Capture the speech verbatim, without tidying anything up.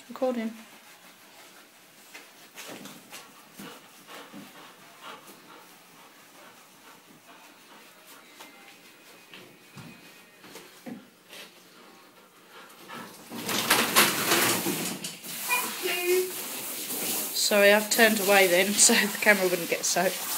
It's recording. Sorry, I've turned away then so the camera wouldn't get soaked.